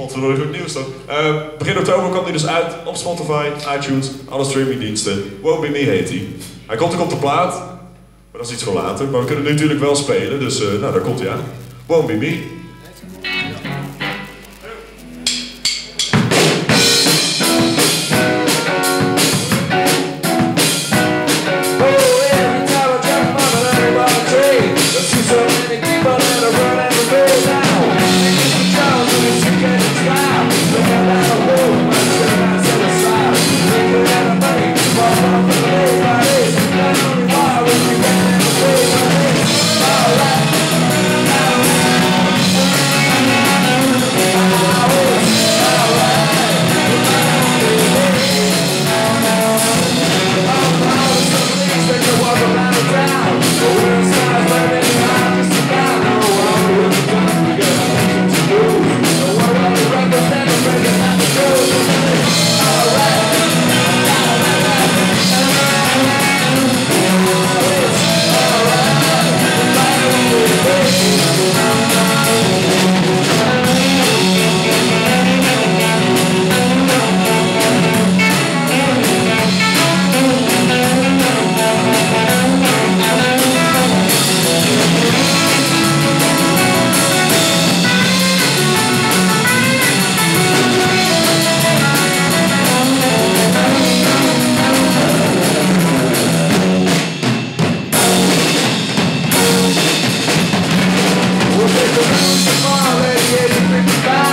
Want er nooit goed nieuws dan. Begin oktober kwam hij dus uit op Spotify, iTunes, alle streamingdiensten. Won't Be Me heet hij. Hij komt ook op de plaat, maar dat is iets voor later. Maar we kunnen nu natuurlijk wel spelen, dus nou, daar komt hij aan. Won't Be Me. Bye.